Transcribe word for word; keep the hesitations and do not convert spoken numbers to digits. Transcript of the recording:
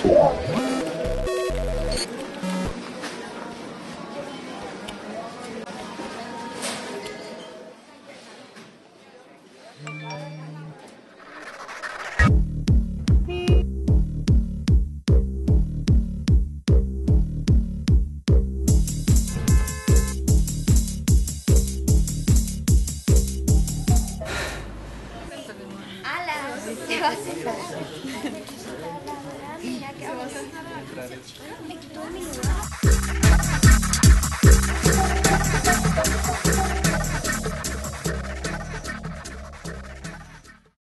¿Qué vas a hacer? Mira, ¿qué vas a hacer? Me quitó mi lugar.